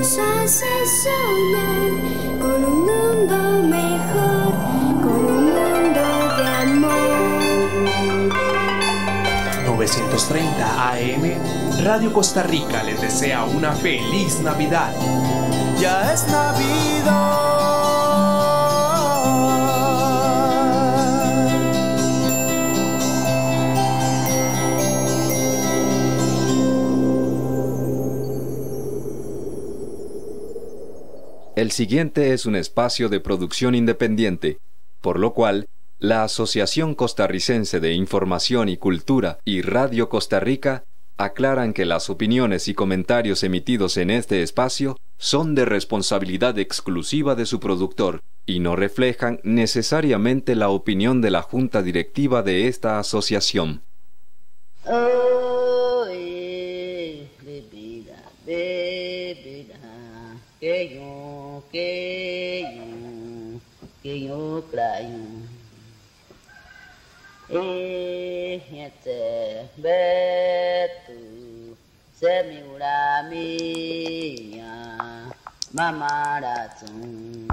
nos hace soñar con un mundo mejor, con un mundo de amor. 930 AM, Radio Costa Rica les desea una feliz Navidad. Ya es Navidad. El siguiente es un espacio de producción independiente, por lo cual, la Asociación Costarricense de Información y Cultura y Radio Costa Rica aclaran que las opiniones y comentarios emitidos en este espacio son de responsabilidad exclusiva de su productor y no reflejan necesariamente la opinión de la Junta Directiva de esta asociación. Oh, que yo crayo. Betu semura mia mamaratun.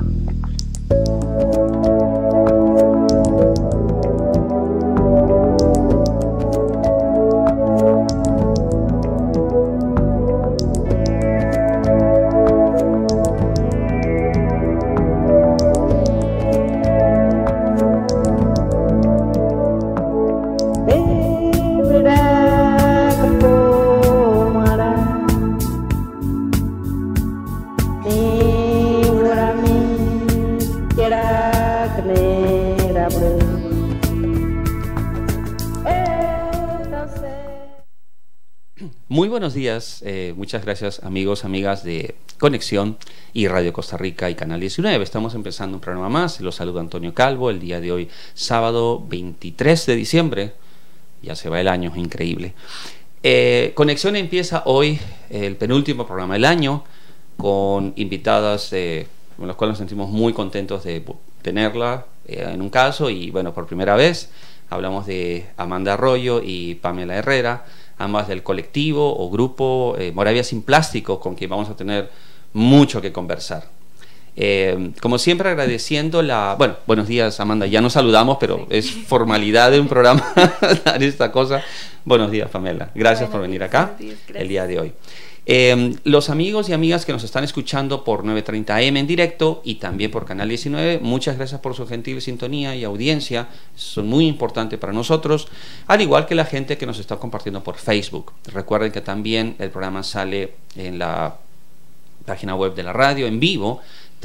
Muy buenos días, muchas gracias amigos, amigas de Conexión y Radio Costa Rica y Canal 19. Estamos empezando un programa más, los saluda Antonio Calvo, el día de hoy, sábado 23 de diciembre, ya se va el año, increíble. Conexión empieza hoy, el penúltimo programa del año, con invitadas con las cuales nos sentimos muy contentos de tenerla en un caso, y bueno, por primera vez hablamos de Amanda Arroyo y Pamela Herrera, ambas del colectivo o grupo Moravia Sin Plástico, con quien vamos a tener mucho que conversar. Como siempre, agradeciendo Bueno, buenos días, Amanda, ya nos saludamos, pero es formalidad de un programa dar esta cosa. Buenos días, Pamela, gracias por venir acá el día de hoy. Los amigos y amigas que nos están escuchando por 930 AM en directo y también por Canal 19, muchas gracias por su gentil sintonía y audiencia, son muy importantes para nosotros, al igual que la gente que nos está compartiendo por Facebook. Recuerden que también el programa sale en la página web de la radio en vivo,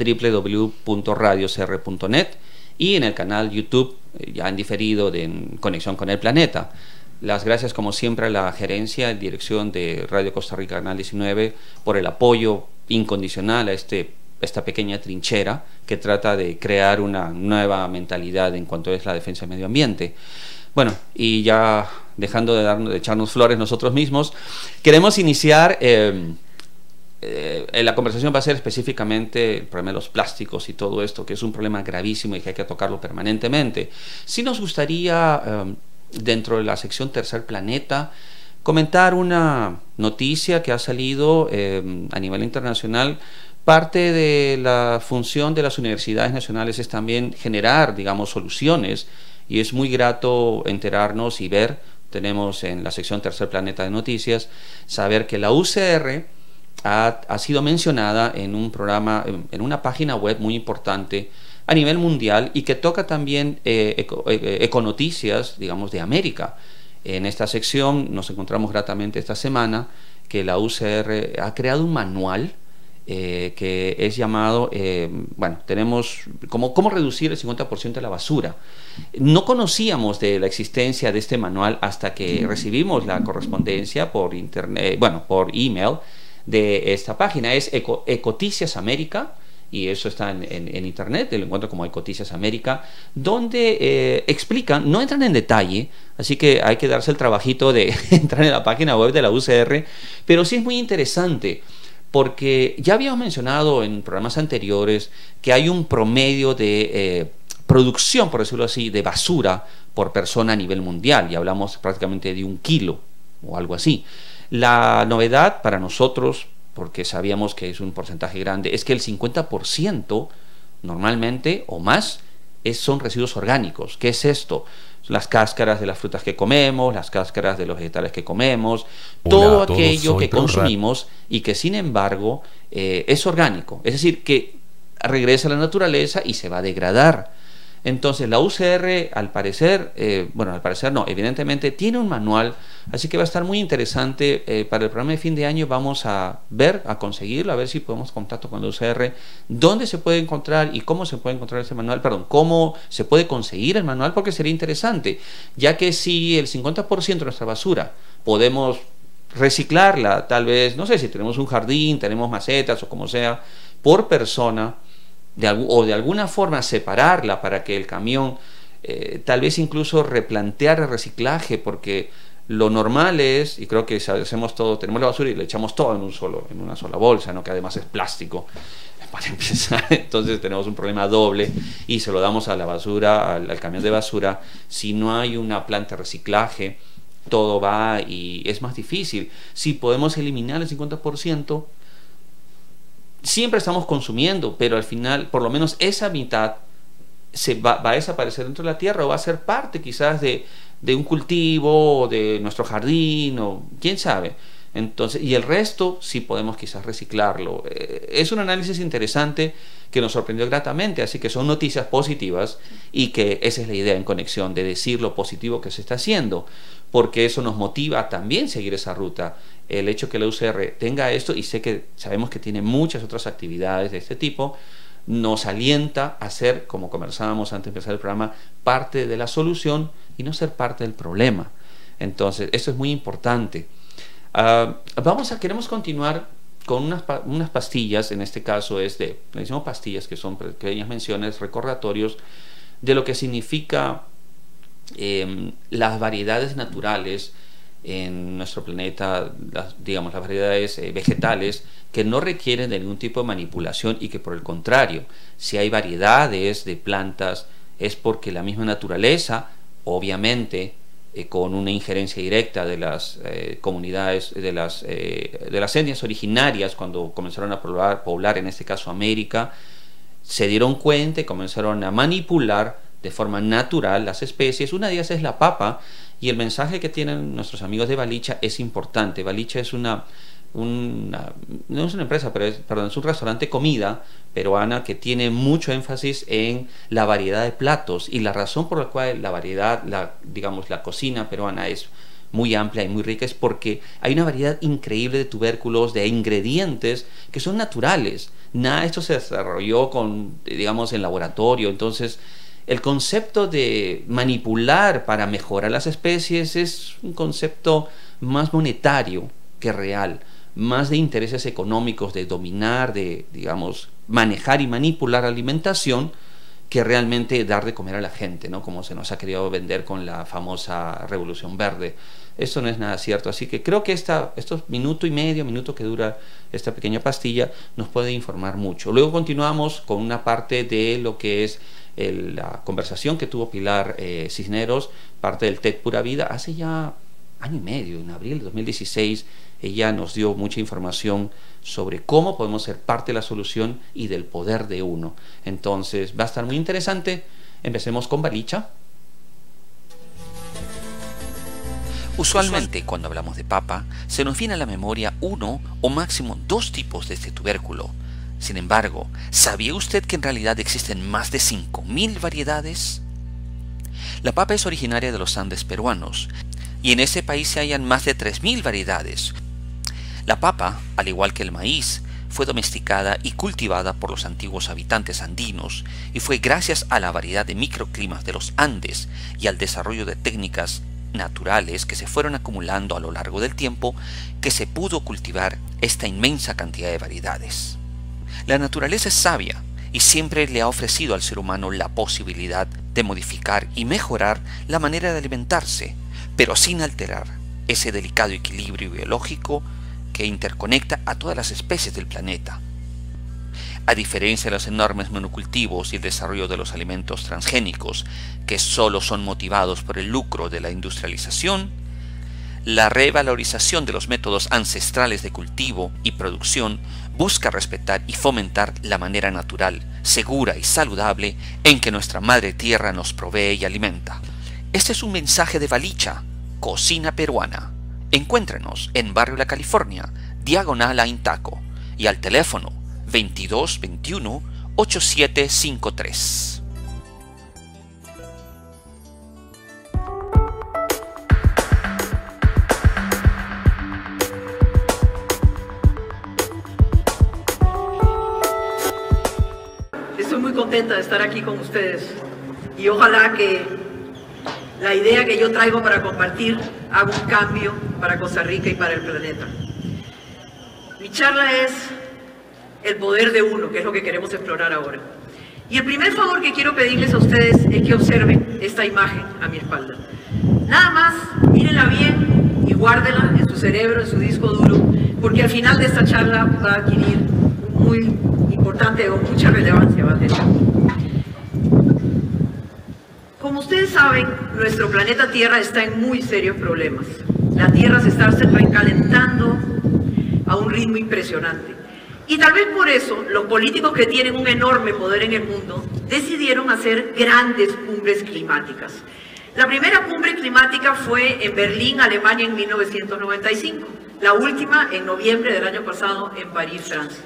www.radiocr.net, y en el canal YouTube ya en diferido en Conexión con el Planeta. Las gracias como siempre a la gerencia y dirección de Radio Costa Rica Canal 19 por el apoyo incondicional a esta pequeña trinchera que trata de crear una nueva mentalidad en cuanto es la defensa del medio ambiente. Bueno, y ya dejando de echarnos flores nosotros mismos, queremos iniciar, la conversación va a ser específicamente el problema de los plásticos y todo esto, que es un problema gravísimo y que hay que tocarlo permanentemente. Sí nos gustaría, dentro de la sección Tercer Planeta, comentar una noticia que ha salido a nivel internacional. Parte de la función de las universidades nacionales es también generar, digamos, soluciones, y es muy grato enterarnos y ver, tenemos en la sección Tercer Planeta de Noticias, saber que la UCR ha sido mencionada en un programa, en una página web muy importante a nivel mundial y que toca también econoticias, digamos, de América. En esta sección nos encontramos gratamente esta semana que la UCR ha creado un manual que es llamado, bueno, tenemos cómo reducir el 50% de la basura. No conocíamos de la existencia de este manual hasta que recibimos la correspondencia por internet, bueno, por email de esta página. Es Ecoticias América, y eso está en internet, lo encuentro como Ecoticias América, donde explican, no entran en detalle, así que hay que darse el trabajito de entrar en la página web de la UCR, pero sí es muy interesante, porque ya habíamos mencionado en programas anteriores que hay un promedio de producción, por decirlo así, de basura por persona a nivel mundial, y hablamos prácticamente de 1 kilo o algo así. La novedad para nosotros, porque sabíamos que es un porcentaje grande, es que el 50% normalmente o más son residuos orgánicos. ¿Qué es esto? Las cáscaras de las frutas que comemos, las cáscaras de los vegetales que comemos, todo aquello que consumimos y que sin embargo es orgánico, es decir, que regresa a la naturaleza y se va a degradar. Entonces la UCR al parecer, al parecer no, evidentemente tiene un manual, así que va a estar muy interesante. Para el programa de fin de año vamos a ver, a conseguirlo, a ver si podemos contacto con la UCR, dónde se puede encontrar y cómo se puede encontrar ese manual, cómo se puede conseguir el manual, porque sería interesante, ya que si el 50% de nuestra basura podemos reciclarla, tal vez, no sé, si tenemos un jardín, tenemos macetas o como sea, por persona, de alguna forma separarla para que el camión tal vez incluso replantear el reciclaje, porque lo normal es, y creo que hacemos todo, tenemos la basura y le echamos todo en una sola bolsa, ¿no? Que además es plástico para empezar, entonces tenemos un problema doble y se lo damos a la basura, al camión de basura. Si no hay una planta de reciclaje, todo va y es más difícil. Si podemos eliminar el 50%, siempre estamos consumiendo, pero al final por lo menos esa mitad va a desaparecer dentro de la tierra, o va a ser parte quizás de un cultivo, o de nuestro jardín, o quién sabe. Entonces, y el resto sí podemos quizás reciclarlo. Es un análisis interesante que nos sorprendió gratamente, así que son noticias positivas, y que esa es la idea en conexión, de decir lo positivo que se está haciendo, porque eso nos motiva a también seguir esa ruta. El hecho que la UCR tenga esto, y sabemos que tiene muchas otras actividades de este tipo, nos alienta a ser, como conversábamos antes de empezar el programa, parte de la solución y no ser parte del problema. Entonces, eso es muy importante. Queremos continuar con unas pastillas. En este caso le decimos pastillas, que son pequeñas menciones, recordatorios de lo que significa las variedades naturales en nuestro planeta, las variedades vegetales, que no requieren de ningún tipo de manipulación, y que por el contrario, si hay variedades de plantas, es porque la misma naturaleza, obviamente con una injerencia directa de las comunidades, de las etnias originarias, cuando comenzaron a poblar en este caso América, se dieron cuenta y comenzaron a manipular de forma natural las especies. Una de ellas es la papa, y el mensaje que tienen nuestros amigos de Balicha es importante. Balicha es no es una empresa, pero es un restaurante de comida peruana que tiene mucho énfasis en la variedad de platos, y la razón por la cual la variedad, la cocina peruana es muy amplia y muy rica es porque hay una variedad increíble de tubérculos, de ingredientes que son naturales. Nada de esto se desarrolló en laboratorio. Entonces, el concepto de manipular para mejorar las especies es un concepto más monetario que real, más de intereses económicos, de dominar, de manejar y manipular la alimentación, que realmente dar de comer a la gente, ¿no? Como se nos ha querido vender con la famosa Revolución Verde. Eso no es nada cierto. Así que creo que estos minuto que dura esta pequeña pastilla nos puede informar mucho. Luego continuamos con una parte de lo que es la conversación que tuvo Pilar Cisneros, parte del TED Pura Vida, hace ya año y medio, en abril de 2016. Ella nos dio mucha información sobre cómo podemos ser parte de la solución y del poder de uno. Entonces va a estar muy interesante. Empecemos con Balicha. Usualmente, cuando hablamos de papa, se nos viene a la memoria uno o máximo dos tipos de este tubérculo. Sin embargo, ¿sabía usted que en realidad existen más de 5.000 variedades? La papa es originaria de los Andes peruanos, y en ese país se hallan más de 3.000 variedades. La papa, al igual que el maíz, fue domesticada y cultivada por los antiguos habitantes andinos, y fue gracias a la variedad de microclimas de los Andes y al desarrollo de técnicas naturales que se fueron acumulando a lo largo del tiempo que se pudo cultivar esta inmensa cantidad de variedades. La naturaleza es sabia y siempre le ha ofrecido al ser humano la posibilidad de modificar y mejorar la manera de alimentarse, pero sin alterar ese delicado equilibrio biológico que interconecta a todas las especies del planeta. A diferencia de los enormes monocultivos y el desarrollo de los alimentos transgénicos, que solo son motivados por el lucro de la industrialización, La revalorización de los métodos ancestrales de cultivo y producción busca respetar y fomentar la manera natural, segura y saludable en que nuestra madre tierra nos provee y alimenta. Este es un mensaje de Valicha, cocina peruana. Encuéntrenos en Barrio La California, diagonal a Intaco, y al teléfono 2221 8753. Estoy muy contenta de estar aquí con ustedes y ojalá que la idea que yo traigo para compartir haga un cambio para Costa Rica y para el planeta. Mi charla es el poder de uno, que es lo que queremos explorar ahora. Y el primer favor que quiero pedirles a ustedes es que observen esta imagen a mi espalda. Nada más, mírenla bien y guárdenla en su cerebro, en su disco duro, porque al final de esta charla va a adquirir muy importante o mucha relevancia va a tener. Como ustedes saben, nuestro planeta Tierra está en muy serios problemas. La Tierra se está recalentando a un ritmo impresionante. Y tal vez por eso los políticos que tienen un enorme poder en el mundo decidieron hacer grandes cumbres climáticas. La primera cumbre climática fue en Berlín, Alemania, en 1995. La última en noviembre del año pasado en París, Francia.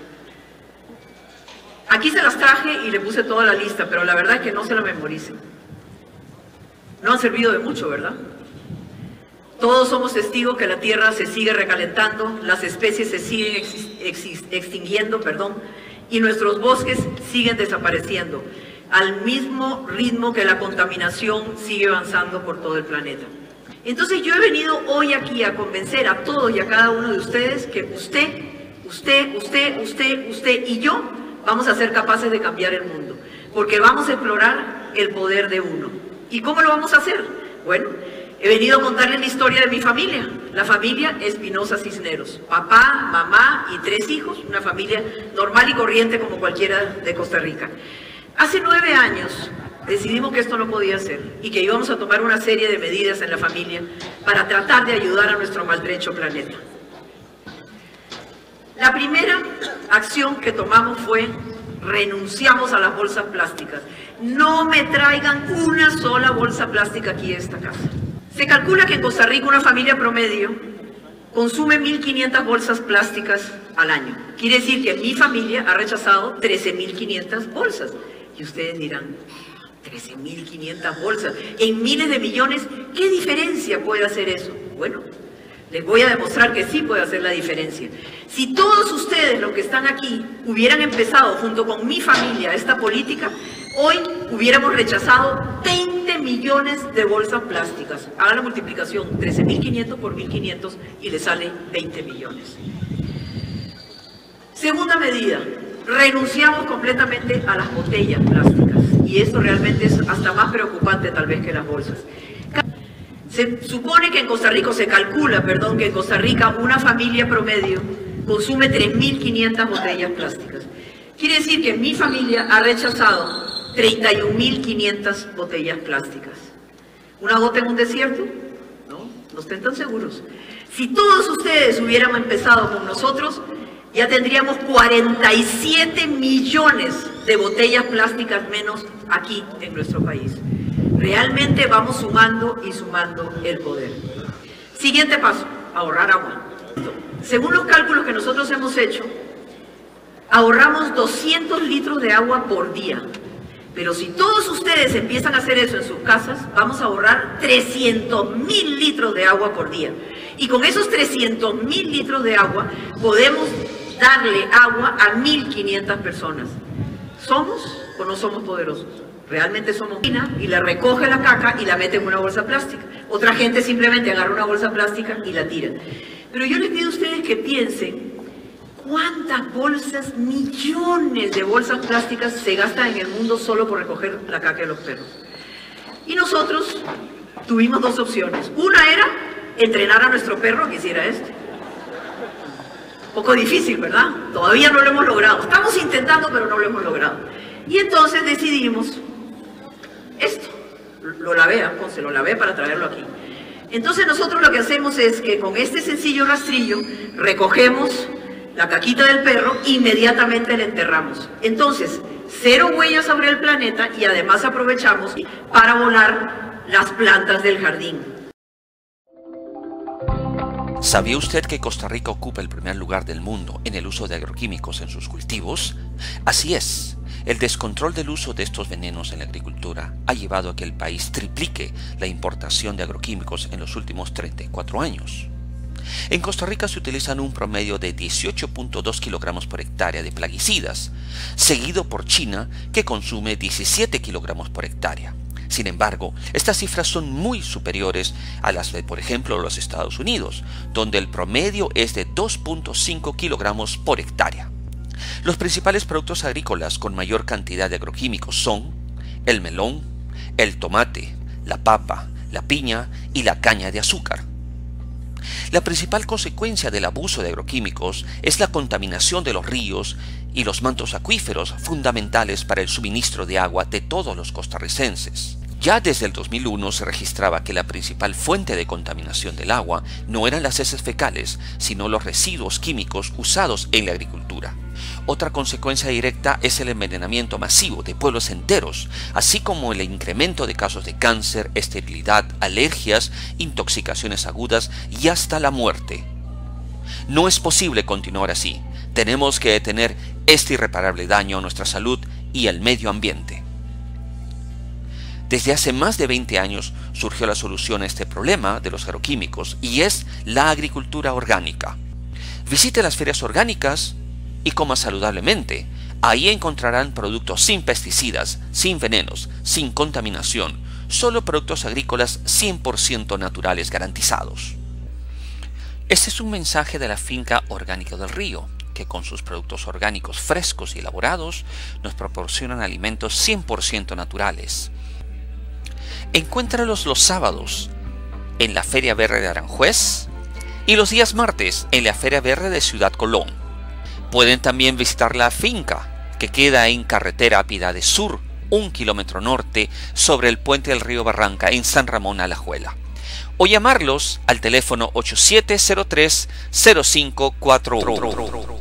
Aquí se las traje y le puse toda la lista, pero la verdad es que no se la memoricen. No han servido de mucho, ¿verdad? Todos somos testigos que la Tierra se sigue recalentando, las especies se siguen extinguiendo, y nuestros bosques siguen desapareciendo, al mismo ritmo que la contaminación sigue avanzando por todo el planeta. Entonces yo he venido hoy aquí a convencer a todos y a cada uno de ustedes que usted y yo vamos a ser capaces de cambiar el mundo, porque vamos a explorar el poder de uno. ¿Y cómo lo vamos a hacer? Bueno, he venido a contarles la historia de mi familia, la familia Espinosa Cisneros. Papá, mamá y 3 hijos, una familia normal y corriente como cualquiera de Costa Rica. Hace 9 años decidimos que esto no podía ser y que íbamos a tomar una serie de medidas en la familia para tratar de ayudar a nuestro maltrecho planeta. La primera acción que tomamos fue renunciamos a las bolsas plásticas. No me traigan una sola bolsa plástica aquí a esta casa. Se calcula que en Costa Rica una familia promedio consume 1.500 bolsas plásticas al año. Quiere decir que mi familia ha rechazado 13.500 bolsas. Y ustedes dirán, 13.500 bolsas en miles de millones, ¿qué diferencia puede hacer eso? Bueno, les voy a demostrar que sí puede hacer la diferencia. Si todos ustedes, los que están aquí, hubieran empezado junto con mi familia esta política, hoy hubiéramos rechazado 20 millones de bolsas plásticas. Hagan la multiplicación, 13.500 por 1.500 y le sale 20 millones. Segunda medida, renunciamos completamente a las botellas plásticas. Y esto realmente es hasta más preocupante tal vez que las bolsas. Se supone que en Costa Rica, que en Costa Rica una familia promedio consume 3.500 botellas plásticas. Quiere decir que mi familia ha rechazado 31.500 botellas plásticas. ¿Una gota en un desierto? No estén tan seguros. Si todos ustedes hubiéramos empezado con nosotros, ya tendríamos 47 millones de botellas plásticas menos aquí en nuestro país. Realmente vamos sumando y sumando el poder. Siguiente paso, ahorrar agua. Según los cálculos que nosotros hemos hecho, ahorramos 200 litros de agua por día. Pero si todos ustedes empiezan a hacer eso en sus casas, vamos a ahorrar 300.000 litros de agua por día. Y con esos 300.000 litros de agua podemos darle agua a 1.500 personas. ¿Somos o no somos poderosos? Realmente somos y la recoge la caca y la mete en una bolsa plástica. Otra gente simplemente agarra una bolsa plástica y la tira. Pero yo les pido a ustedes que piensen cuántas bolsas, millones de bolsas plásticas se gastan en el mundo solo por recoger la caca de los perros. Y nosotros tuvimos 2 opciones. Una era entrenar a nuestro perro a que hiciera esto. Poco difícil, ¿verdad? Todavía no lo hemos logrado. Estamos intentando, pero no lo hemos logrado. Y entonces decidimos esto. Lo lavé, se lo lavé para traerlo aquí. Entonces nosotros lo que hacemos es que con este sencillo rastrillo recogemos la caquita del perro e inmediatamente la enterramos. Entonces, 0 huellas sobre el planeta y además aprovechamos para volar las plantas del jardín. ¿Sabía usted que Costa Rica ocupa el primer lugar del mundo en el uso de agroquímicos en sus cultivos? Así es. El descontrol del uso de estos venenos en la agricultura ha llevado a que el país triplique la importación de agroquímicos en los últimos 34 años. En Costa Rica se utilizan un promedio de 18.2 kilogramos por hectárea de plaguicidas, seguido por China, que consume 17 kilogramos por hectárea. Sin embargo, estas cifras son muy superiores a las de, por ejemplo, los Estados Unidos, donde el promedio es de 2.5 kilogramos por hectárea. Los principales productos agrícolas con mayor cantidad de agroquímicos son el melón, el tomate, la papa, la piña y la caña de azúcar. La principal consecuencia del abuso de agroquímicos es la contaminación de los ríos y los mantos acuíferos fundamentales para el suministro de agua de todos los costarricenses. Ya desde el 2001 se registraba que la principal fuente de contaminación del agua no eran las heces fecales, sino los residuos químicos usados en la agricultura. Otra consecuencia directa es el envenenamiento masivo de pueblos enteros, así como el incremento de casos de cáncer, esterilidad, alergias, intoxicaciones agudas y hasta la muerte. No es posible continuar así. Tenemos que detener este irreparable daño a nuestra salud y al medio ambiente. Desde hace más de 20 años surgió la solución a este problema de los agroquímicos y es la agricultura orgánica. Visite las ferias orgánicas y coma saludablemente. Ahí encontrarán productos sin pesticidas, sin venenos, sin contaminación, solo productos agrícolas 100% naturales garantizados. Este es un mensaje de la finca Orgánica del Río, que con sus productos orgánicos frescos y elaborados nos proporcionan alimentos 100% naturales. Encuéntralos los sábados en la Feria Verde de Aranjuez y los días martes en la Feria Verde de Ciudad Colón. Pueden también visitar la finca, que queda en carretera Piedades Sur, 1 kilómetro norte, sobre el puente del río Barranca, en San Ramón Alajuela. O llamarlos al teléfono 8703-0541.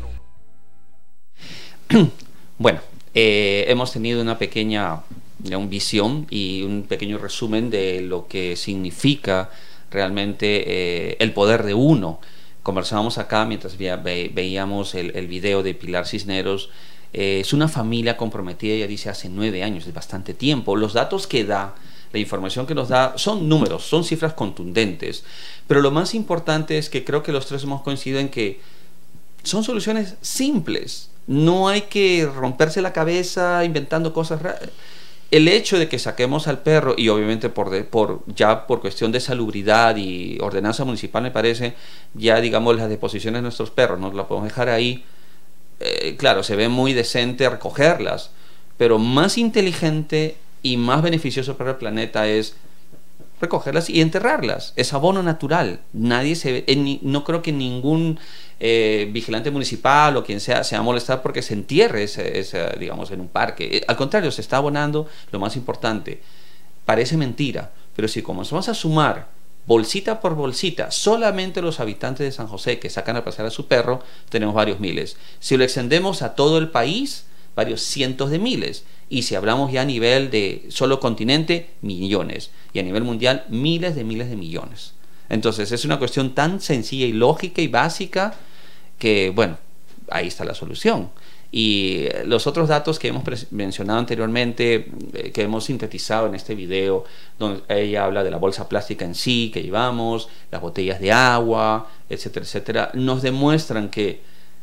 Bueno, hemos tenido una pequeña visión y un pequeño resumen de lo que significa realmente el poder de uno. Conversábamos acá mientras veíamos el video de Pilar Cisneros. Es una familia comprometida, ella dice, hace 9 años, es bastante tiempo. Los datos que da, la información que nos da, son números, son cifras contundentes. Pero lo más importante es que creo que los tres hemos coincidido en que son soluciones simples. No hay que romperse la cabeza inventando cosas raras. El hecho de que saquemos al perro, y obviamente ya por cuestión de salubridad y ordenanza municipal, me parece, ya digamos las deposiciones de nuestros perros, no las podemos dejar ahí. Claro, se ve muy decente recogerlas, pero más inteligente y más beneficioso para el planeta es recogerlas y enterrarlas. Es abono natural. Nadie no creo que ningún vigilante municipal o quien sea se va a molestar porque se entierre digamos, en un parque. Al contrario, se está abonando lo más importante. Parece mentira, pero si comenzamos a sumar bolsita por bolsita, solamente los habitantes de San José que sacan a pasear a su perro, tenemos varios miles. Si lo extendemos a todo el país, varios cientos de miles. Y si hablamos ya a nivel de solo continente, millones. Y a nivel mundial, miles de millones. Entonces es una cuestión tan sencilla y lógica y básica que, bueno, ahí está la solución. Y los otros datos que hemos mencionado anteriormente, que hemos sintetizado en este video, donde ella habla de la bolsa plástica en sí que llevamos, las botellas de agua, etcétera, etcétera, nos demuestran que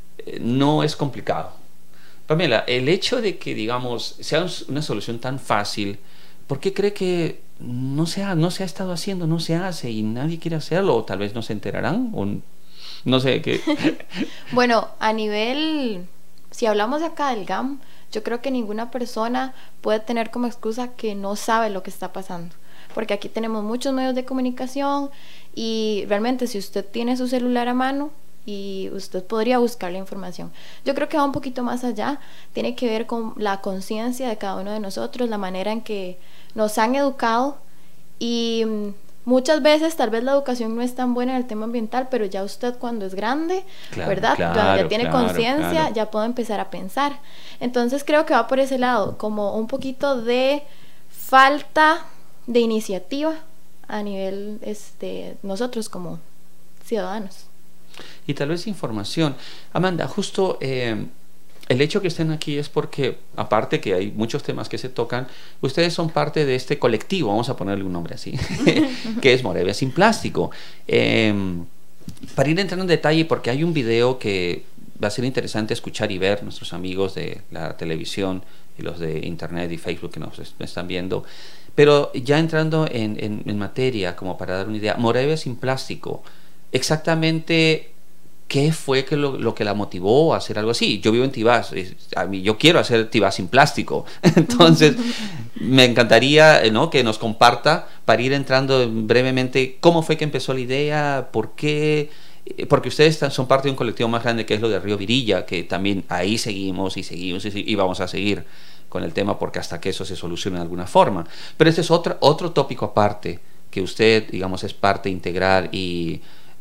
no es complicado. Pamela, el hecho de que, digamos, sea una solución tan fácil, ¿por qué cree que no se ha estado haciendo, no se hace y nadie quiere hacerlo? O tal vez no se enterarán, o no sé qué. Bueno, a nivel, si hablamos de acá del GAM, yo creo que ninguna persona puede tener como excusa que no sabe lo que está pasando, porque aquí tenemos muchos medios de comunicación y realmente si usted tiene su celular a mano y usted podría buscar la información. Yo creo que va un poquito más allá, tiene que ver con la conciencia de cada uno de nosotros, la manera en que nos han educado y muchas veces tal vez la educación no es tan buena en el tema ambiental, pero ya usted cuando es grande, Claro, ¿verdad? claro, ya tiene claro, conciencia, claro. ya puedo empezar a pensar. Entonces creo que va por ese lado, como un poquito de falta de iniciativa a nivel nosotros como ciudadanos. Y tal vez información. Amanda, justo el hecho que estén aquí es porque, aparte que hay muchos temas que se tocan, ustedes son parte de este colectivo, vamos a ponerle un nombre así, que es Moravia Sin Plástico. Para ir entrando en detalle, porque hay un video que va a ser interesante escuchar y ver, nuestros amigos de la televisión y los de internet y Facebook que nos están viendo, pero ya entrando en materia, como para dar una idea, Moravia Sin Plástico, exactamente ¿qué fue lo que la motivó a hacer algo así? Yo vivo en Tibás, yo quiero hacer Tibás sin plástico, entonces me encantaría, ¿no?, que nos comparta, para ir entrando brevemente, cómo fue que empezó la idea, por qué, porque ustedes son parte de un colectivo más grande que es lo de Río Virilla, que también ahí seguimos y vamos a seguir con el tema porque hasta que eso se solucione de alguna forma. Pero este es otro tópico aparte, que usted, digamos, es parte integral. Y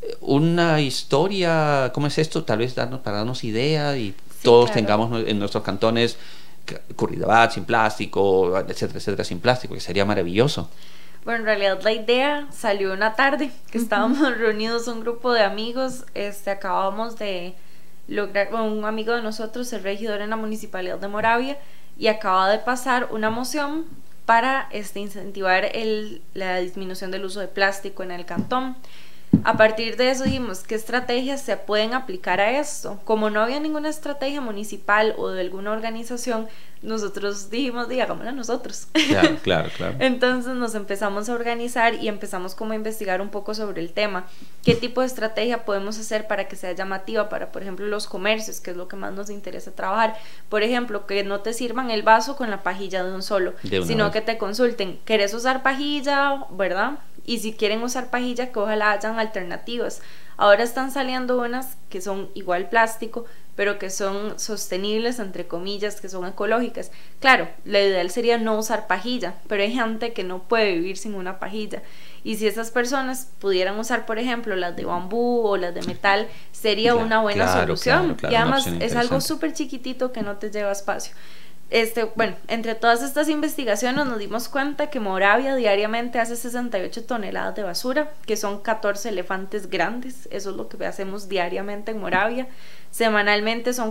una historia, ¿cómo es esto? Tal vez para darnos idea y todos tengamos en nuestros cantones Curridabat sin plástico, etcétera, etcétera, sin plástico, que sería maravilloso. Bueno, en realidad la idea salió una tarde que estábamos reunidos un grupo de amigos, acabábamos de lograr, un amigo de nosotros, el regidor en la Municipalidad de Moravia, y acaba de pasar una moción para incentivar la disminución del uso de plástico en el cantón. A partir de eso dijimos, ¿qué estrategias se pueden aplicar a esto? Como no había ninguna estrategia municipal o de alguna organización, nosotros dijimos, hagámosla nosotros. Claro. Entonces nos empezamos a organizar y empezamos como a investigar un poco sobre el tema. ¿Qué tipo de estrategia podemos hacer para que sea llamativa para, por ejemplo, los comercios, que es lo que más nos interesa trabajar? Por ejemplo, que no te sirvan el vaso con la pajilla de un solo, sino que te consulten, ¿querés usar pajilla, verdad? Y si quieren usar pajilla, que ojalá hayan alternativas. Ahora están saliendo unas que son igual plástico, pero que son sostenibles, entre comillas, que son ecológicas. Claro, lo ideal sería no usar pajilla, pero hay gente que no puede vivir sin una pajilla. Y si esas personas pudieran usar, por ejemplo, las de bambú o las de metal, sería una buena solución. Y además es algo súper chiquitito que no te lleva espacio. Bueno, entre todas estas investigaciones nos dimos cuenta que Moravia diariamente hace 68 toneladas de basura, que son 14 elefantes grandes. Eso es lo que hacemos diariamente en Moravia. Semanalmente son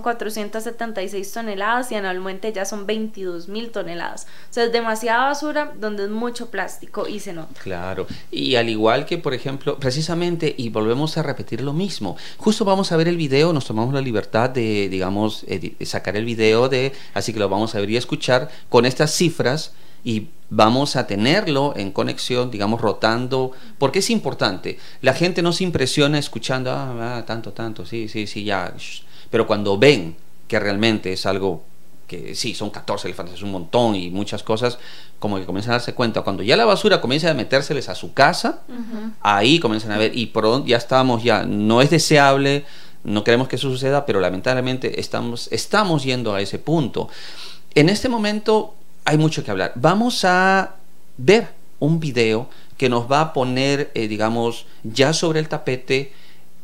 476 toneladas y anualmente ya son 22.000 toneladas. O sea, es demasiada basura donde es mucho plástico y se nota. Claro, y al igual que, por ejemplo, precisamente, y volvemos a repetir lo mismo, justo vamos a ver el video, nos tomamos la libertad de, digamos, sacar el video, así que lo vamos a ver y escuchar con estas cifras, y vamos a tenerlo en conexión, digamos, rotando, porque es importante. La gente no se impresiona escuchando, tanto, sí, ya, pero cuando ven que realmente es algo que sí, son 14 elefantes, es un montón y muchas cosas, como que comienzan a darse cuenta. Cuando ya la basura comienza a metérseles a su casa, ahí comienzan a ver, y pronto ya no es deseable, no queremos que eso suceda, pero lamentablemente estamos yendo a ese punto. En este momento hay mucho que hablar. Vamos a ver un video que nos va a poner, digamos, ya sobre el tapete,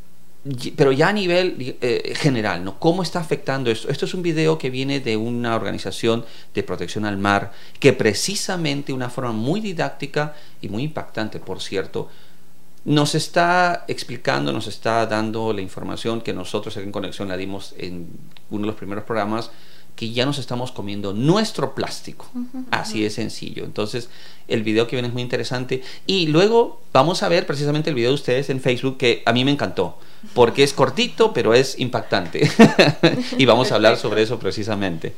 pero ya a nivel general, ¿no? ¿Cómo está afectando esto? Esto es un video que viene de una organización de protección al mar, que precisamente, de una forma muy didáctica y muy impactante, por cierto, nos está explicando, nos está dando la información que nosotros en Conexión la dimos en uno de los primeros programas, que ya nos estamos comiendo nuestro plástico, así de sencillo. Entonces el video que viene es muy interesante, y luego vamos a ver precisamente el video de ustedes en Facebook, que a mí me encantó porque es cortito pero es impactante y vamos a hablar sobre eso precisamente.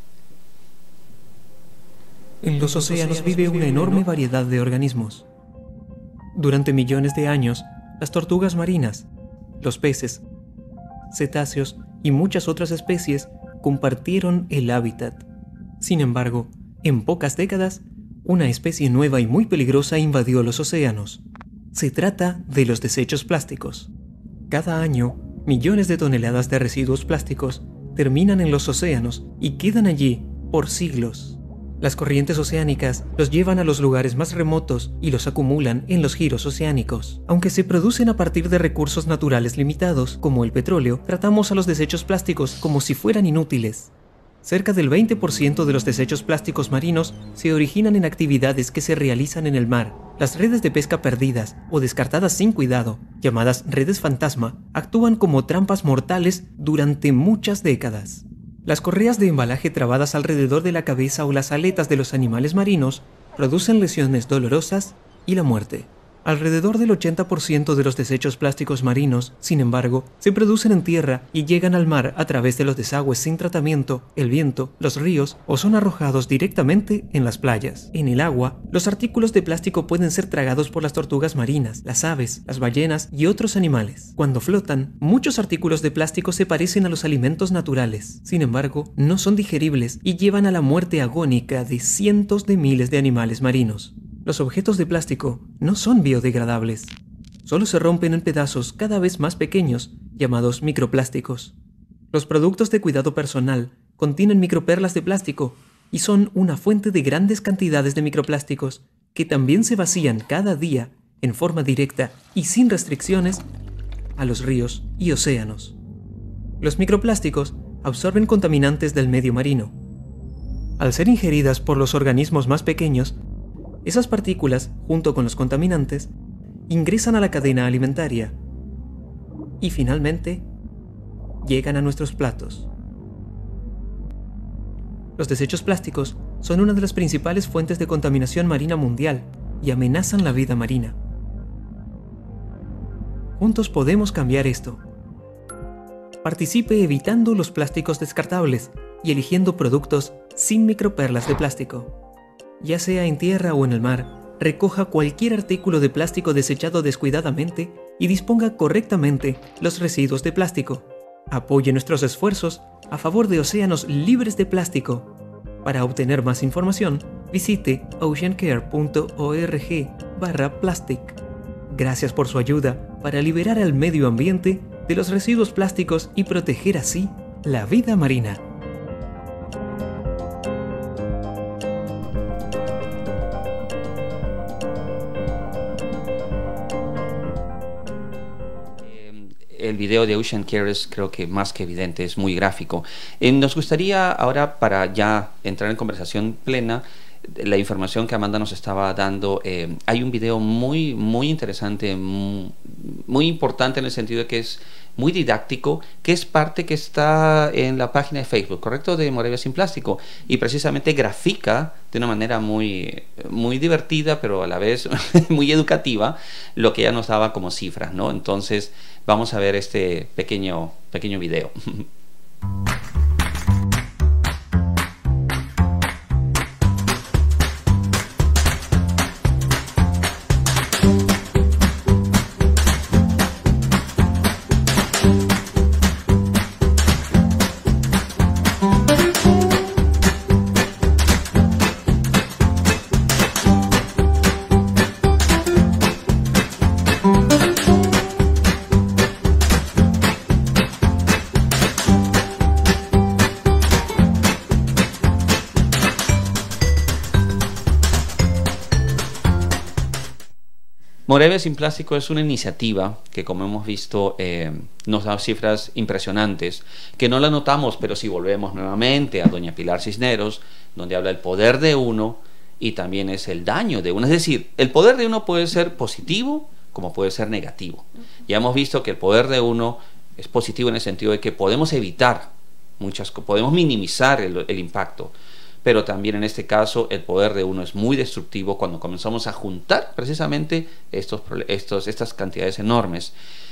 En los océanos vive una enorme variedad de organismos. Durante millones de años, las tortugas marinas, los peces, cetáceos y muchas otras especies compartieron el hábitat. Sin embargo, en pocas décadas, una especie nueva y muy peligrosa invadió los océanos. Se trata de los desechos plásticos. Cada año, millones de toneladas de residuos plásticos terminan en los océanos y quedan allí por siglos. Las corrientes oceánicas los llevan a los lugares más remotos y los acumulan en los giros oceánicos. Aunque se producen a partir de recursos naturales limitados, como el petróleo, tratamos a los desechos plásticos como si fueran inútiles. Cerca del 20% de los desechos plásticos marinos se originan en actividades que se realizan en el mar. Las redes de pesca perdidas o descartadas sin cuidado, llamadas redes fantasma, actúan como trampas mortales durante muchas décadas. Las correas de embalaje trabadas alrededor de la cabeza o las aletas de los animales marinos producen lesiones dolorosas y la muerte. Alrededor del 80% de los desechos plásticos marinos, sin embargo, se producen en tierra y llegan al mar a través de los desagües sin tratamiento, el viento, los ríos o son arrojados directamente en las playas. En el agua, los artículos de plástico pueden ser tragados por las tortugas marinas, las aves, las ballenas y otros animales. Cuando flotan, muchos artículos de plástico se parecen a los alimentos naturales. Sin embargo, no son digeribles y llevan a la muerte agónica de cientos de miles de animales marinos. Los objetos de plástico no son biodegradables. Solo se rompen en pedazos cada vez más pequeños, llamados microplásticos. Los productos de cuidado personal contienen microperlas de plástico y son una fuente de grandes cantidades de microplásticos que también se vacían cada día en forma directa y sin restricciones a los ríos y océanos. Los microplásticos absorben contaminantes del medio marino. Al ser ingeridas por los organismos más pequeños, esas partículas, junto con los contaminantes, ingresan a la cadena alimentaria y finalmente llegan a nuestros platos. Los desechos plásticos son una de las principales fuentes de contaminación marina mundial y amenazan la vida marina. Juntos podemos cambiar esto. Participe evitando los plásticos descartables y eligiendo productos sin microperlas de plástico. Ya sea en tierra o en el mar, recoja cualquier artículo de plástico desechado descuidadamente y disponga correctamente los residuos de plástico. Apoye nuestros esfuerzos a favor de océanos libres de plástico. Para obtener más información, visite oceancare.org/plastic. Gracias por su ayuda para liberar al medio ambiente de los residuos plásticos y proteger así la vida marina. El video de Ocean Care es, creo que más que evidente, es muy gráfico. Nos gustaría ahora, para ya entrar en conversación plena, la información que Amanda nos estaba dando, hay un video muy interesante, muy importante en el sentido de que es muy didáctico, que es parte que está en la página de Facebook, ¿correcto?, de Moravia Sin Plástico, y precisamente grafica de una manera muy divertida, pero a la vez muy educativa, lo que ella nos daba como cifras, ¿no? Entonces vamos a ver este pequeño video. Moravia Sin Plástico es una iniciativa que, como hemos visto, nos da cifras impresionantes, que no la notamos, pero si volvemos nuevamente a doña Pilar Cisneros, donde habla del poder de uno y también es el daño de uno. Es decir, el poder de uno puede ser positivo como puede ser negativo. Ya hemos visto que el poder de uno es positivo en el sentido de que podemos evitar muchas cosas, podemos minimizar el impacto. Pero también en este caso el poder de uno es muy destructivo cuando comenzamos a juntar precisamente estas cantidades enormes.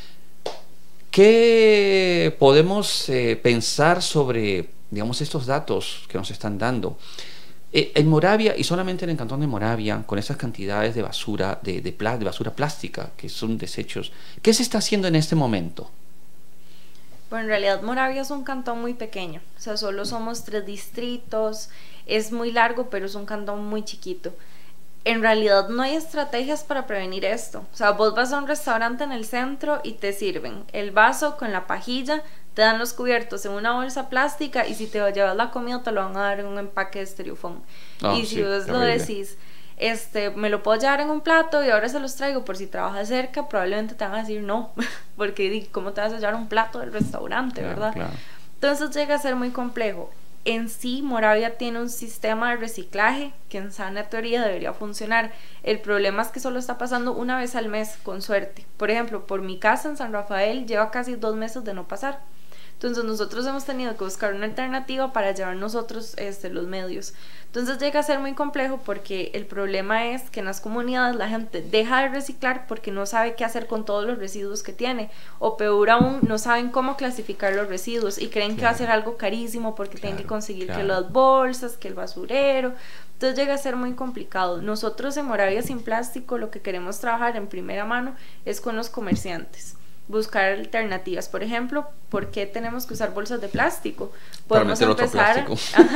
¿Qué podemos pensar sobre, digamos, estos datos que nos están dando? En Moravia, y solamente en el cantón de Moravia, con esas cantidades de basura, de basura plástica, que son desechos, ¿qué se está haciendo en este momento? Bueno, en realidad Moravia es un cantón muy pequeño, o sea, solo somos 3 distritos, es muy largo, pero es un cantón muy chiquito. En realidad no hay estrategias para prevenir esto. O sea, vos vas a un restaurante en el centro y te sirven el vaso con la pajilla te dan los cubiertos en una bolsa plástica y si te llevas la comida te lo van a dar en un empaque de estereofón. Y si vos lo decís, me lo puedo llevar en un plato y ahora se los traigo por si trabajas cerca, probablemente te van a decir no, porque ¿cómo te vas a llevar un plato del restaurante, verdad? Claro. Entonces llega a ser muy complejo. En sí, Moravia tiene un sistema de reciclaje que en sana teoría debería funcionar. El problema es que solo está pasando una vez al mes, con suerte. Por ejemplo, por mi casa en San Rafael lleva casi 2 meses de no pasar. Entonces nosotros hemos tenido que buscar una alternativa para llevar nosotros los medios. Entonces llega a ser muy complejo porque el problema es que en las comunidades la gente deja de reciclar porque no sabe qué hacer con todos los residuos que tiene, o peor aún, no saben cómo clasificar los residuos y creen que va a ser algo carísimo porque tienen que conseguir que las bolsas, que el basurero. Entonces llega a ser muy complicado. Nosotros en Moravia Sin Plástico lo que queremos trabajar en primera mano es con los comerciantes, buscar alternativas. Por ejemplo, ¿por qué tenemos que usar bolsas de plástico? Podemos empezar,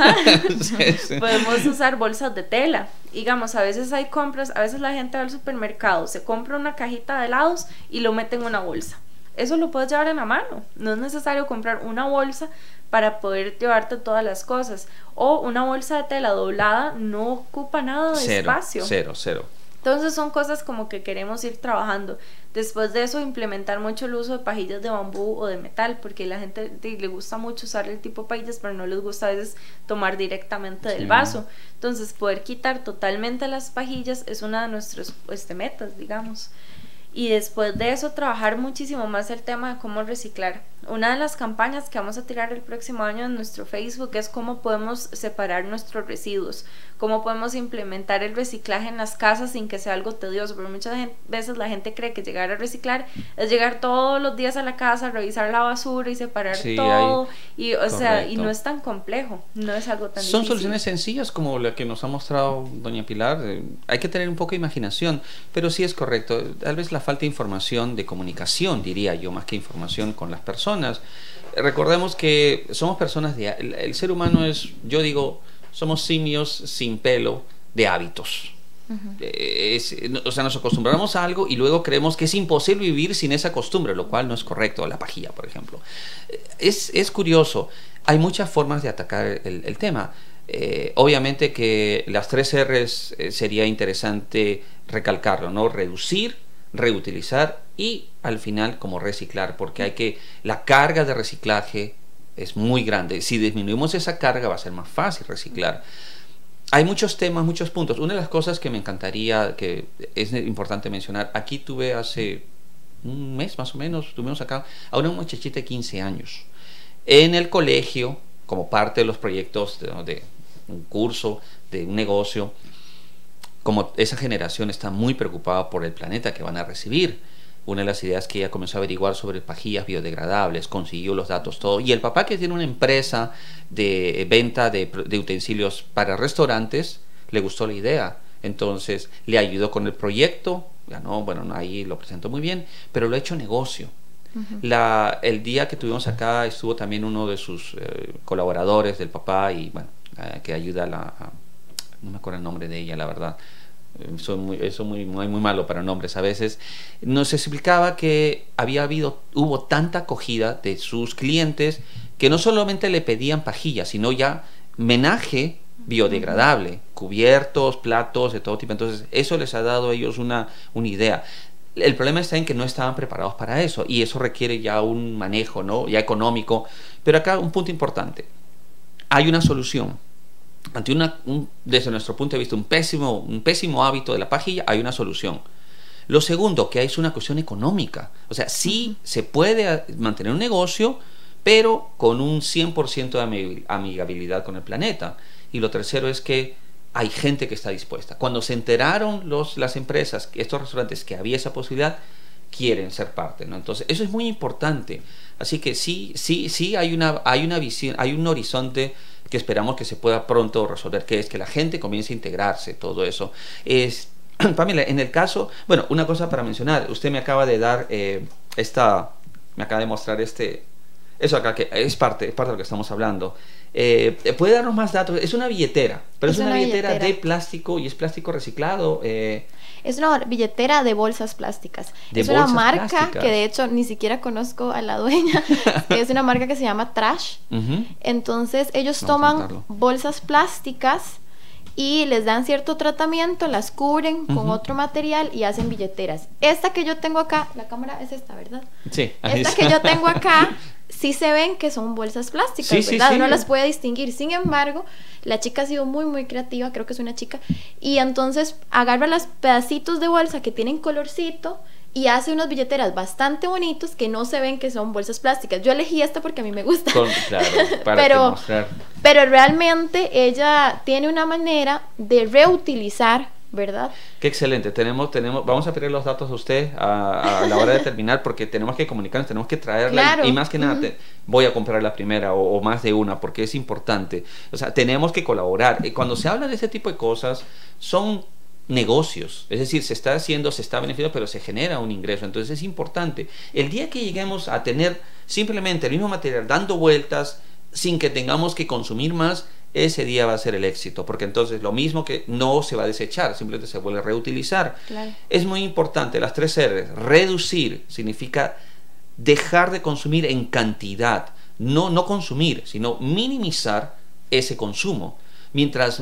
podemos usar bolsas de tela. Digamos, a veces hay compras, a veces la gente va al supermercado, se compra una cajita de helados y lo mete en una bolsa. Eso lo puedes llevar en la mano, no es necesario comprar una bolsa para poder llevarte todas las cosas. O una bolsa de tela doblada no ocupa nada de espacio. Cero. Entonces son cosas como que queremos ir trabajando. Después de eso, implementar mucho el uso de pajillas de bambú o de metal, porque a la gente le gusta mucho usar el tipo de pajillas, pero no les gusta a veces tomar directamente del vaso. Entonces poder quitar totalmente las pajillas es una de nuestras metas, digamos. Y después de eso, trabajar muchísimo más el tema de cómo reciclar. Una de las campañas que vamos a tirar el próximo año en nuestro Facebook es cómo podemos separar nuestros residuos, cómo podemos implementar el reciclaje en las casas sin que sea algo tedioso, porque muchas veces la gente cree que llegar a reciclar es llegar todos los días a la casa, revisar la basura y separar todo, y y no es tan complejo, no es algo tan difícil. Son soluciones sencillas como la que nos ha mostrado doña Pilar. Hay que tener un poco de imaginación, pero sí es correcto, tal vez la falta de información, de comunicación, diría yo, más que información con las personas. Recordemos que somos personas el ser humano es, yo digo, somos simios sin pelo de hábitos. O sea, nos acostumbramos a algo y luego creemos que es imposible vivir sin esa costumbre, lo cual no es correcto. La pajilla, por ejemplo, es curioso. Hay muchas formas de atacar el tema. Obviamente que las 3 R's sería interesante recalcarlo, ¿no? Reducir, reutilizar y al final como reciclar, porque la carga de reciclaje es muy grande. Si disminuimos esa carga va a ser más fácil reciclar. Hay muchos temas, muchos puntos. Una de las cosas que me encantaría, que es importante mencionar, aquí tuve hace un mes más o menos, tuvimos acá a una muchachita de 15 años en el colegio, como parte de los proyectos de un curso, de un negocio. Como esa generación está muy preocupada por el planeta que van a recibir, una de las ideas que ella comenzó a averiguar sobre pajillas biodegradables, consiguió los datos, todo, y el papá, que tiene una empresa de venta de utensilios para restaurantes, le gustó la idea, entonces le ayudó con el proyecto, ganó, bueno, ahí lo presentó muy bien, pero lo ha hecho negocio. El día que tuvimos acá estuvo también uno de sus colaboradores del papá, y bueno, que ayuda no me acuerdo el nombre de ella, la verdad. Muy malo para nombres a veces. Nos explicaba que hubo tanta acogida de sus clientes que no solamente le pedían pajillas, sino ya menaje biodegradable, cubiertos, platos de todo tipo. Entonces eso les ha dado a ellos una idea. El problema está en que no estaban preparados para eso, y eso requiere ya un manejo, ¿no? Ya económico. Pero acá un punto importante: hay una solución. Ante desde nuestro punto de vista un pésimo hábito de la pajilla, hay una solución. Lo segundo, que es una cuestión económica. O sea, sí se puede mantener un negocio, pero con un 100% de amigabilidad con el planeta. Y lo tercero es que hay gente que está dispuesta. Cuando se enteraron las empresas, estos restaurantes, que había esa posibilidad, quieren ser parte, ¿no? Entonces eso es muy importante. Así que sí hay una visión, hay un horizonte que esperamos que se pueda pronto resolver, que es que la gente comience a integrarse, todo eso. Pamela, en el caso, bueno, una cosa para mencionar, usted me acaba de dar me acaba de mostrar Eso acá que es parte de lo que estamos hablando. ¿Puede darnos más datos? Es una billetera, pero es una billetera de plástico y es plástico reciclado. Es una billetera de bolsas plásticas. Es una marca que de hecho ni siquiera conozco a la dueña. Es una marca que se llama Trash. Entonces ellos toman bolsas plásticas y les dan cierto tratamiento, las cubren con otro material y hacen billeteras. Esta que yo tengo acá, la cámara es esta, ¿verdad? Sí. Esta que yo tengo acá, sí se ven que son bolsas plásticas, ¿verdad? Uno las puede distinguir. Sin embargo, la chica ha sido muy, muy creativa, creo que es una chica, y entonces agarra los pedacitos de bolsa que tienen colorcito y hace unas billeteras bastante bonitos que no se ven que son bolsas plásticas. Yo elegí esta porque a mí me gusta. Claro, para demostrar. Pero realmente ella tiene una manera de reutilizar, ¿verdad? Qué excelente. Vamos a pedir los datos a usted a la hora de terminar, porque tenemos que comunicarnos, tenemos que traerla. Claro. Y más que nada, voy a comprar la primera o más de una, porque es importante. O sea, tenemos que colaborar. Cuando se habla de ese tipo de cosas, son negocios, es decir, se está beneficiando, pero se genera un ingreso. Entonces es importante. El día que lleguemos a tener simplemente el mismo material dando vueltas sin que tengamos que consumir más, ese día va a ser el éxito, porque entonces lo mismo que no se va a desechar, simplemente se vuelve a reutilizar. Claro. Es muy importante, las 3 R's. Reducir significa dejar de consumir en cantidad, no consumir, sino minimizar ese consumo. Mientras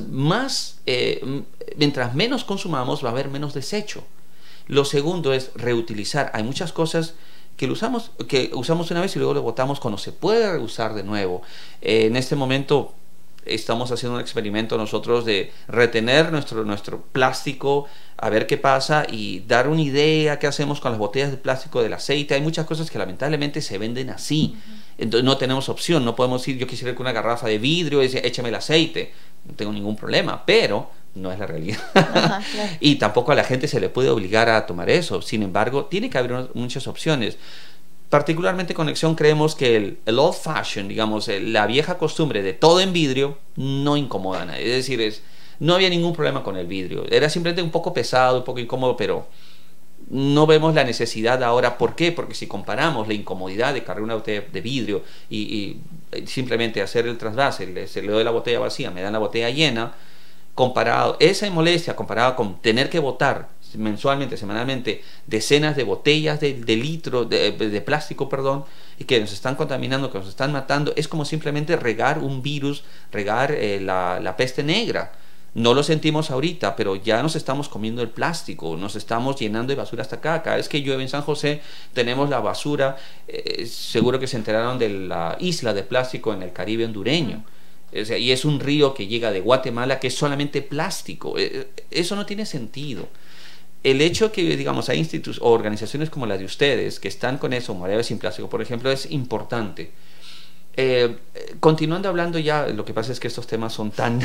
menos consumamos, va a haber menos desecho. Lo segundo es reutilizar. Hay muchas cosas que usamos una vez y luego lo botamos cuando se puede reusar de nuevo. En este momento estamos haciendo un experimento nosotros de retener nuestro plástico, a ver qué pasa y dar una idea qué hacemos con las botellas de plástico del aceite. Hay muchas cosas que lamentablemente se venden así. Entonces no tenemos opción, no podemos decir yo quisiera con una garrafa de vidrio y decir échame el aceite, no tengo ningún problema, pero no es la realidad. Ajá, claro. Y tampoco a la gente se le puede obligar a tomar eso. Sin embargo, tiene que haber muchas opciones. Particularmente con Nexión creemos que el old fashion, digamos, la vieja costumbre de todo en vidrio no incomoda a nadie. Es decir, no había ningún problema con el vidrio, era simplemente un poco pesado, un poco incómodo, pero no vemos la necesidad ahora. ¿Por qué? Porque si comparamos la incomodidad de cargar una botella de vidrio y simplemente hacer el trasvase, se le doy la botella vacía, me dan la botella llena, esa molestia comparada con tener que botar mensualmente, semanalmente, decenas de botellas de litro de plástico, perdón, y que nos están contaminando, que nos están matando, es como simplemente regar un virus, regar la peste negra. No lo sentimos ahorita, pero ya nos estamos comiendo el plástico, nos estamos llenando de basura hasta acá. Cada vez que llueve en San José tenemos la basura. Seguro que se enteraron de la isla de plástico en el Caribe hondureño. O sea, y es un río que llega de Guatemala que es solamente plástico. Eso no tiene sentido. El hecho que, digamos, hay institutos o organizaciones como las de ustedes que están con eso, Mareas sin Plástico, por ejemplo, es importante. Continuando hablando ya, lo que pasa es que estos temas son tan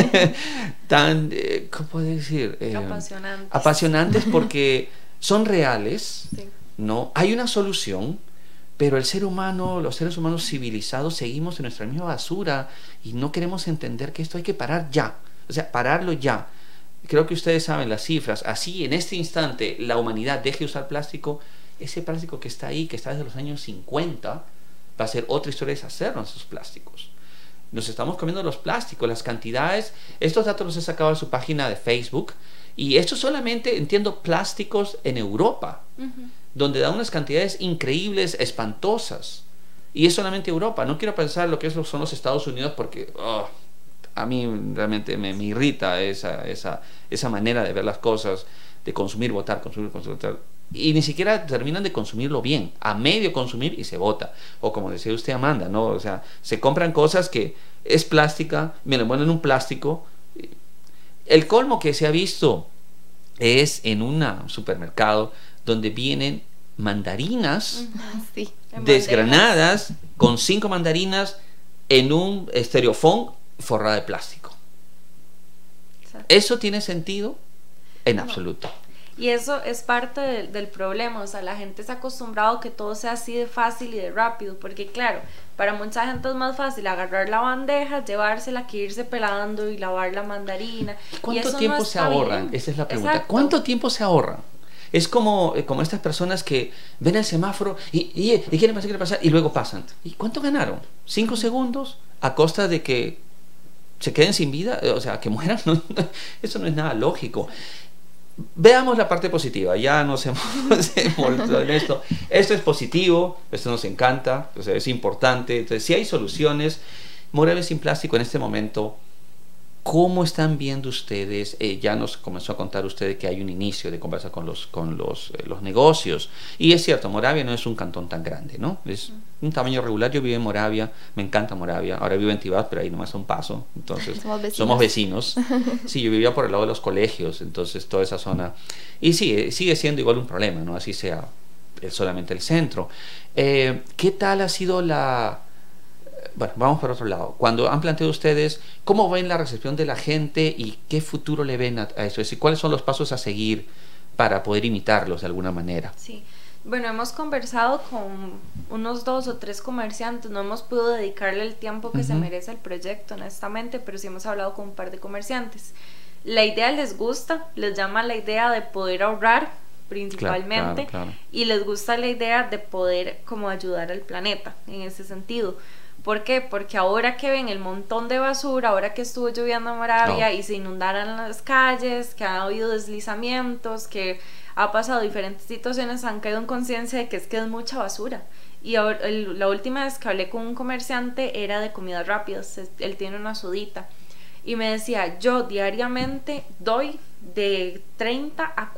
¿cómo puedo decir? Apasionantes porque son reales, sí. ¿No? Hay una solución, pero los seres humanos civilizados seguimos en nuestra misma basura y no queremos entender que esto hay que parar ya, o sea, pararlo ya. Creo que ustedes saben las cifras. Así, en este instante, la humanidad deje de usar plástico, ese plástico que está ahí, que está desde los años 50, va a ser otra historia de deshacernos esos plásticos. Nos estamos comiendo los plásticos, las cantidades. Estos datos los he sacado de su página de Facebook. Y esto solamente, entiendo, plásticos en Europa, donde da unas cantidades increíbles, espantosas. Y es solamente Europa. No quiero pensar lo que son los Estados Unidos porque a mí realmente me irrita esa manera de ver las cosas, de consumir, botar, consumir, botar. Y ni siquiera terminan de consumirlo bien, a medio consumir y se bota. O como decía usted, Amanda, ¿no? O sea, se compran cosas que es plástica, me lo ponen en un plástico. El colmo que se ha visto es en un supermercado donde vienen mandarinas desgranadas con 5 mandarinas en un estereofón forrada de plástico. ¿Eso tiene sentido? En absoluto. Y eso es parte del problema. O sea, la gente se ha acostumbrado a que todo sea así de fácil y de rápido, porque claro, para mucha gente es más fácil agarrar la bandeja, llevársela, que irse pelando y lavar la mandarina. ¿Cuánto tiempo se ahorran? Esa es la pregunta. ¿Cuánto tiempo se ahorran? Es como estas personas que ven el semáforo y quieren pasar y luego pasan. ¿Y cuánto ganaron? 5 segundos a costa de que se queden sin vida, o sea, que mueran. Eso no es nada lógico. Veamos la parte positiva, ya nos hemos envuelto en esto. Esto es positivo, esto nos encanta, o sea, es importante. Entonces, si hay soluciones, Moravia Sin Plástico en este momento, ¿cómo están viendo ustedes? Ya nos comenzó a contar usted que hay un inicio de conversa con los negocios. Y es cierto, Moravia no es un cantón tan grande, ¿no? Es un tamaño regular. Yo vivo en Moravia, me encanta Moravia. Ahora vivo en Tibás, pero ahí nomás a un paso. Entonces, somos vecinos. Sí, yo vivía por el lado de los colegios, entonces toda esa zona. Y sí, sigue siendo igual un problema, ¿no? Así sea solamente el centro. ¿Qué tal ha sido Bueno, vamos por otro lado. Cuando han planteado ustedes, ¿cómo ven la recepción de la gente y qué futuro le ven a eso? Es decir, ¿cuáles son los pasos a seguir para poder imitarlos de alguna manera? Sí, bueno, hemos conversado con unos 2 o 3 comerciantes, no hemos podido dedicarle el tiempo que se merece al proyecto, honestamente, pero sí hemos hablado con un par de comerciantes. La idea les gusta, les llama la idea de poder ahorrar principalmente, claro. Y les gusta la idea de poder como ayudar al planeta en ese sentido. ¿Por qué? Porque ahora que ven el montón de basura, ahora que estuvo lloviendo en Moravia y se inundaron las calles, que ha habido deslizamientos, que ha pasado diferentes situaciones, han caído en conciencia de que es mucha basura. Y ahora, la última vez que hablé con un comerciante era de comidas rápidas, él tiene una sodita, y me decía, yo diariamente doy de 30 a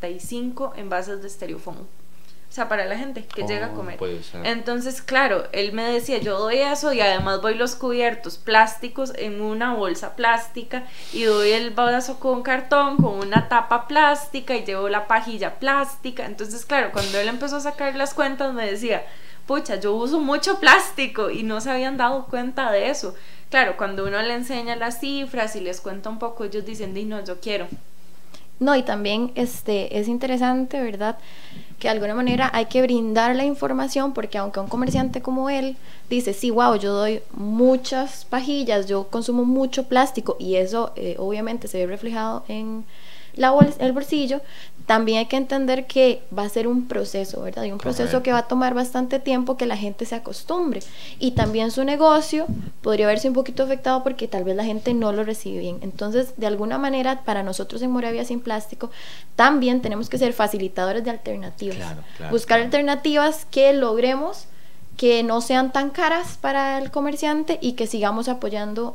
45 envases de estereofoam. O sea, para la gente que llega a comer. Entonces, claro, él me decía, yo doy eso y además doy los cubiertos plásticos en una bolsa plástica y doy el vaso con cartón con una tapa plástica y llevo la pajilla plástica. Entonces, claro, cuando él empezó a sacar las cuentas me decía, pucha, yo uso mucho plástico y no se habían dado cuenta de eso. Claro, cuando uno le enseña las cifras y les cuenta un poco, ellos dicen, no, yo quiero. No, y también es interesante, ¿verdad?, que de alguna manera hay que brindar la información, porque aunque un comerciante como él dice, sí, wow, yo doy muchas pajillas, yo consumo mucho plástico, y eso obviamente se ve reflejado en el bolsillo, también hay que entender que va a ser un proceso, ¿verdad? Y un proceso que va a tomar bastante tiempo que la gente se acostumbre, y también su negocio podría verse un poquito afectado porque tal vez la gente no lo recibe bien. Entonces, de alguna manera, para nosotros en Moravia Sin Plástico también tenemos que ser facilitadores de alternativas, buscar alternativas que logremos que no sean tan caras para el comerciante y que sigamos apoyando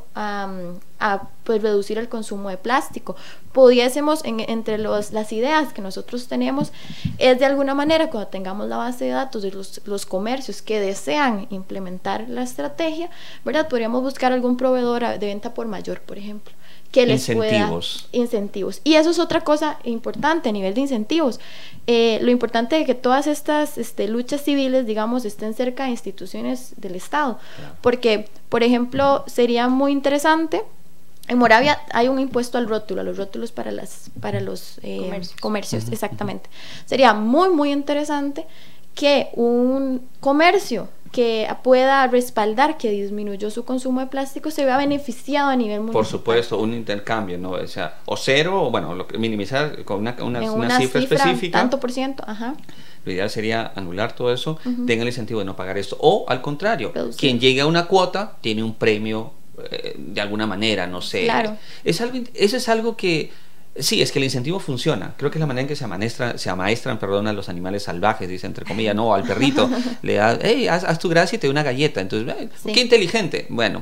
a pues reducir el consumo de plástico. Pudiésemos, entre las ideas que nosotros tenemos, es de alguna manera, cuando tengamos la base de datos de los comercios que desean implementar la estrategia, ¿verdad?, podríamos buscar algún proveedor de venta por mayor, por ejemplo, que les incentivos. Y eso es otra cosa importante a nivel de incentivos. Lo importante es que todas estas luchas civiles, digamos, estén cerca de instituciones del Estado. Porque, por ejemplo, sería muy interesante, en Moravia hay un impuesto al rótulo, a los rótulos para los comercios, exactamente. Sería muy, muy interesante que un comercio que pueda respaldar que disminuyó su consumo de plástico se vea beneficiado a nivel municipal. Por supuesto, un intercambio, ¿no? O sea, o cero, o bueno, minimizar con una cifra específica. Tanto por ciento, ajá. Lo ideal sería anular todo eso, tenga el incentivo de no pagar esto. O al contrario, quien llegue a una cuota tiene un premio de alguna manera, no sé. Claro. Eso es algo que sí, es que el incentivo funciona. Creo que es la manera en que se amaestran, a los animales salvajes, dice entre comillas, no, al perrito le da, hey, haz tu gracia y te doy una galleta. Entonces, qué inteligente. Bueno,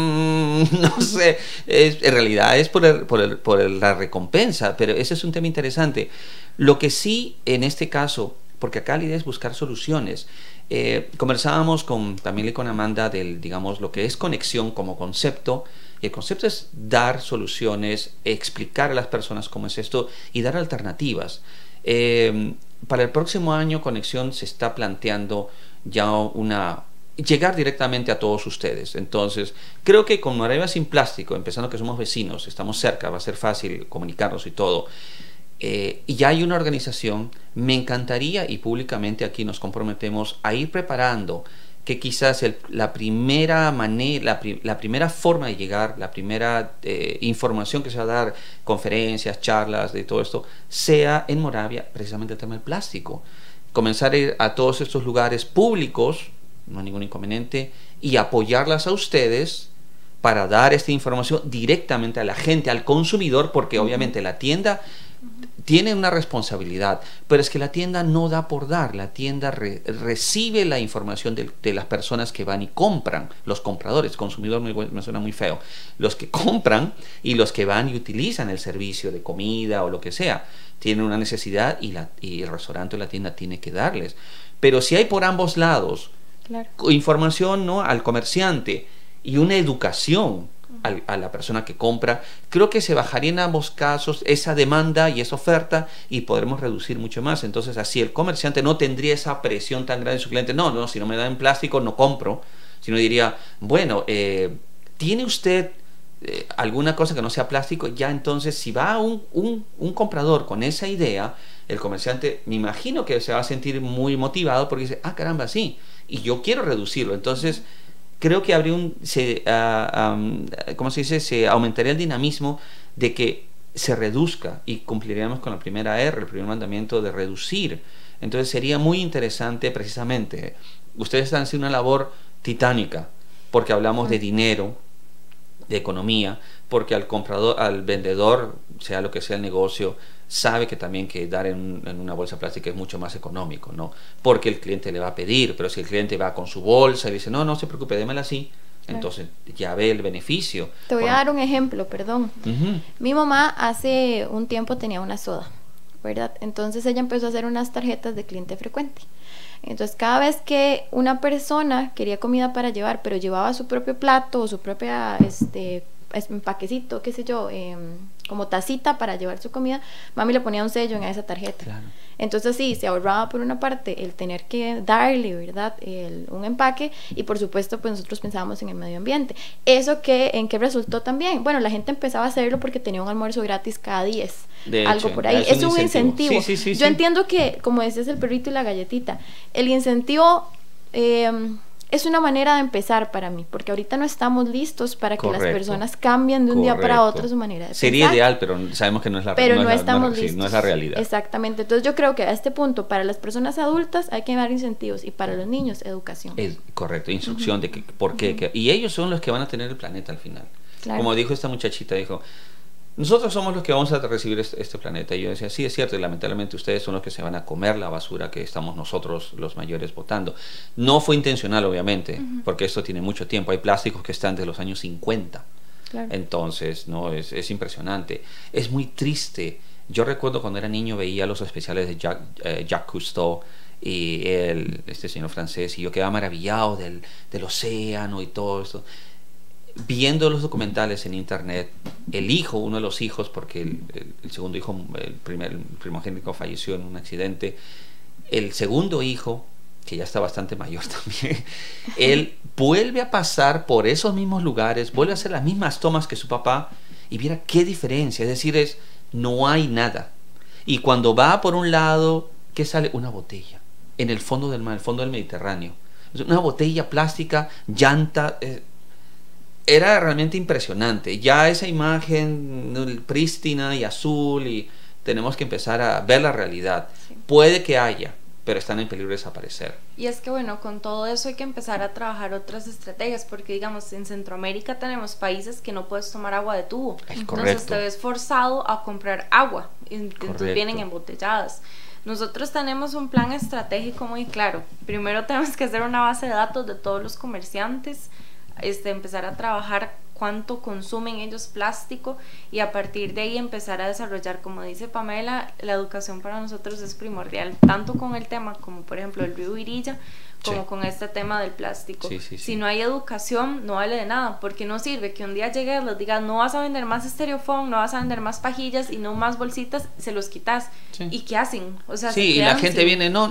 no sé, en realidad es por la recompensa, pero ese es un tema interesante. Lo que sí, en este caso, porque acá la idea es buscar soluciones. Conversábamos también con Amanda del, digamos, lo que es conexión como concepto. Y el concepto es dar soluciones, explicar a las personas cómo es esto y dar alternativas. Para el próximo año, Conexión se está planteando ya llegar directamente a todos ustedes. Entonces, creo que con Moravia Sin Plástico, empezando que somos vecinos, estamos cerca, va a ser fácil comunicarnos y todo. Y ya hay una organización. Me encantaría, y públicamente aquí nos comprometemos a ir preparando que quizás la primera manera, la primera forma de llegar, la primera información que se va a dar, conferencias, charlas, de todo esto, sea en Moravia precisamente el tema del plástico. Comenzar a ir a todos estos lugares públicos, no hay ningún inconveniente, y apoyarlas a ustedes para dar esta información directamente a la gente, al consumidor, porque obviamente la tienda tiene una responsabilidad, pero es que la tienda no da por dar, la tienda recibe la información de las personas que van y compran, los compradores, consumidor me suena muy feo, los que compran y los que van y utilizan el servicio de comida o lo que sea, tienen una necesidad y el restaurante o la tienda tiene que darles. Pero si hay por ambos lados información, ¿no?, al comerciante y una educación a la persona que compra, creo que se bajaría en ambos casos esa demanda y esa oferta y podremos reducir mucho más. Entonces así el comerciante no tendría esa presión tan grande de su cliente, no, si no me dan plástico no compro, sino diría, bueno, ¿tiene usted alguna cosa que no sea plástico? Ya entonces si va un comprador con esa idea, el comerciante me imagino que se va a sentir muy motivado porque dice, caramba, sí, y yo quiero reducirlo. Entonces creo que habría ¿cómo se dice? Se aumentaría el dinamismo de que se reduzca y cumpliríamos con la primera R, el primer mandamiento de reducir. Entonces sería muy interesante precisamente. Ustedes están haciendo una labor titánica porque hablamos de dinero, de economía, porque al comprador, al vendedor, sea lo que sea el negocio, sabe que también que dar en una bolsa plástica es mucho más económico, ¿no? Porque el cliente le va a pedir, pero si el cliente va con su bolsa y dice, no se preocupe, démela así, entonces ya ve el beneficio. Te voy a dar un ejemplo, perdón. Mi mamá hace un tiempo tenía una soda, ¿verdad? Entonces ella empezó a hacer unas tarjetas de cliente frecuente. Entonces cada vez que una persona quería comida para llevar, pero llevaba su propio plato o su propia empaquecito, qué sé yo, como tacita para llevar su comida, mami le ponía un sello en esa tarjeta. Claro. Entonces sí, se ahorraba por una parte el tener que darle, ¿verdad?, un empaque, y por supuesto pues nosotros pensábamos en el medio ambiente. ¿Eso en qué resultó también? Bueno, la gente empezaba a hacerlo porque tenía un almuerzo gratis cada 10, algo por ahí. Es un incentivo. Sí, yo entiendo que, como decías, el perrito y la galletita, el incentivo es una manera de empezar para mí, porque ahorita no estamos listos para que las personas cambien de un día para otro su manera de pensar. Sería ideal, pero sabemos que no es la realidad. Pero no estamos listos. No es la realidad. Exactamente. Entonces yo creo que a este punto, para las personas adultas hay que dar incentivos, y para los niños, educación. Es correcto, instrucción de por qué. Y ellos son los que van a tener el planeta al final. Claro. Como dijo esta muchachita, dijo, nosotros somos los que vamos a recibir este planeta. Y yo decía, sí, es cierto, y lamentablemente ustedes son los que se van a comer la basura que estamos nosotros, los mayores, botando. No fue intencional, obviamente, porque esto tiene mucho tiempo. Hay plásticos que están de los años 50. Claro. Entonces, no, es impresionante. Es muy triste. Yo recuerdo cuando era niño, veía los especiales de Jacques Cousteau y este señor francés, y yo quedaba maravillado del océano y todo esto. Viendo los documentales en internet, uno de los hijos, porque el segundo hijo, el primogénito falleció en un accidente, el segundo hijo, que ya está bastante mayor también, él vuelve a pasar por esos mismos lugares, vuelve a hacer las mismas tomas que su papá, y viera qué diferencia, es decir, no hay nada. Y cuando va por un lado, ¿qué sale? Una botella, en el fondo del mar, el fondo del Mediterráneo, una botella plástica, llanta. Era realmente impresionante. Ya esa imagen prístina y azul, y tenemos que empezar a ver la realidad. Sí. Puede que haya, pero están en peligro de desaparecer. Y es que bueno, con todo eso hay que empezar a trabajar otras estrategias, porque digamos, en Centroamérica tenemos países que no puedes tomar agua de tubo. Entonces te ves forzado a comprar agua, entonces vienen embotelladas. Nosotros tenemos un plan estratégico muy claro. Primero tenemos que hacer una base de datos de todos los comerciantes, empezar a trabajar cuánto consumen ellos plástico, y a partir de ahí empezar a desarrollar, como dice Pamela, la educación para nosotros es primordial, tanto con el tema como por ejemplo el río Virilla, como con este tema del plástico. Si no hay educación, no vale de nada, porque no sirve que un día llegues, les digas, no vas a vender más estereofón, no vas a vender más pajillas y no más bolsitas, se los quitas. ¿Y qué hacen? O sea, y la gente viene, y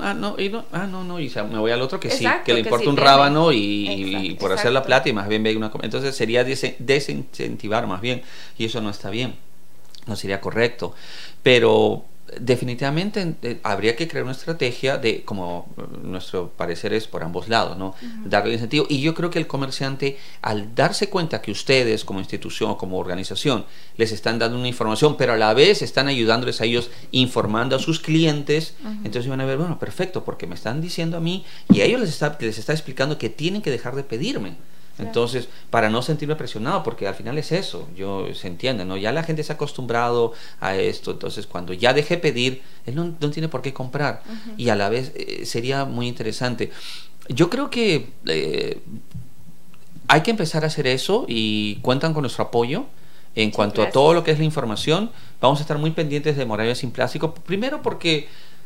me voy al otro que exacto, que le importa un rábano y por hacer la plata, y más bien ve una. Entonces sería desincentivar más bien, y eso no está bien, no sería correcto. Pero definitivamente habría que crear una estrategia de, como nuestro parecer es por ambos lados, ¿no? Darle incentivo. Y yo creo que el comerciante, al darse cuenta que ustedes como institución o como organización les están dando una información, pero a la vez están ayudándoles a ellos informando a sus clientes, entonces van a ver, bueno, perfecto, porque me están diciendo a mí y a ellos les está explicando que tienen que dejar de pedirme. Entonces, para no sentirme presionado, porque al final es eso, se entiende, ¿no? Ya la gente se ha acostumbrado a esto, entonces cuando ya deje pedir, él no tiene por qué comprar. Y a la vez sería muy interesante. Yo creo que hay que empezar a hacer eso y cuentan con nuestro apoyo. En cuanto a todo lo que es la información, vamos a estar muy pendientes de Moravia Sin Plástico, primero porque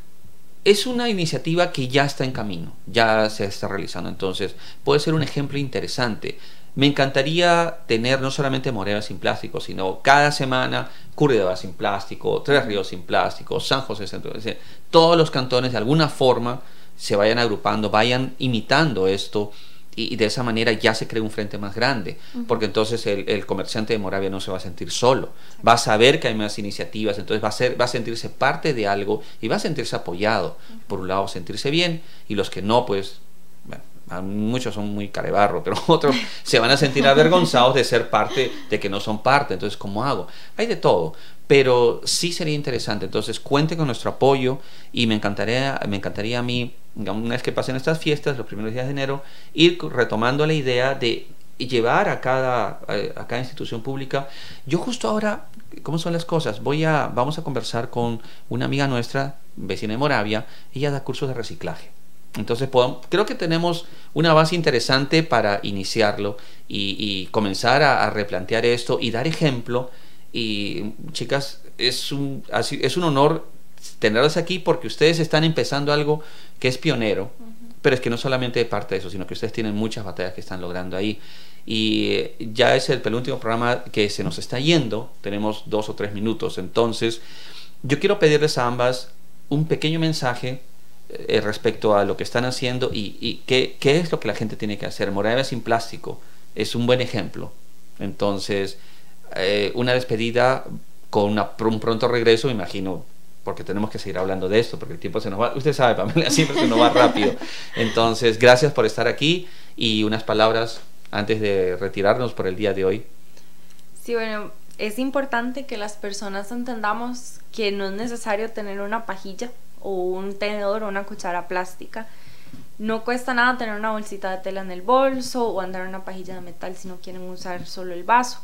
es una iniciativa que ya está en camino, ya se está realizando, entonces puede ser un ejemplo interesante. Me encantaría tener no solamente Moravia Sin Plástico, sino cada semana Curridabat Sin Plástico, Tres Ríos Sin Plástico, San José Centro, es decir, todos los cantones de alguna forma se vayan agrupando, vayan imitando esto, y de esa manera ya se crea un frente más grande, porque entonces el comerciante de Moravia no se va a sentir solo, va a saber que hay más iniciativas, entonces va a sentirse parte de algo y va a sentirse apoyado. Por un lado sentirse bien, y los que no, pues bueno, muchos son muy carebarro, pero otros se van a sentir avergonzados de ser parte, de que no son parte. Entonces, ¿cómo hago? Hay de todo, pero sí sería interesante. Entonces, cuente con nuestro apoyo, y me encantaría a mí, una vez que pasen estas fiestas, los primeros días de enero, ir retomando la idea de llevar a cada institución pública. Yo justo ahora, ¿cómo son las cosas? Vamos a conversar con una amiga nuestra, vecina de Moravia. Ella da cursos de reciclaje. Entonces creo que tenemos una base interesante para iniciarlo y comenzar a replantear esto y dar ejemplo. Y chicas, es un honor tenerlas aquí, porque ustedes están empezando algo que es pionero, pero es que no solamente parte de eso, sino que ustedes tienen muchas batallas que están logrando ahí. Y ya es el penúltimo programa que se nos está yendo, tenemos 2 o 3 minutos, entonces yo quiero pedirles a ambas un pequeño mensaje respecto a lo que están haciendo y qué es lo que la gente tiene que hacer. Moravia Sin Plástico es un buen ejemplo. Entonces, una despedida con un pronto regreso, me imagino, porque tenemos que seguir hablando de esto, porque el tiempo se nos va. Usted sabe, Pamela, siempre se nos va rápido. Entonces, gracias por estar aquí, y unas palabras antes de retirarnos por el día de hoy. Sí, bueno, es importante que las personas entendamos que no es necesario tener una pajilla o un tenedor o una cuchara plástica. No cuesta nada tener una bolsita de tela en el bolso o andar en una pajilla de metal si no quieren usar solo el vaso.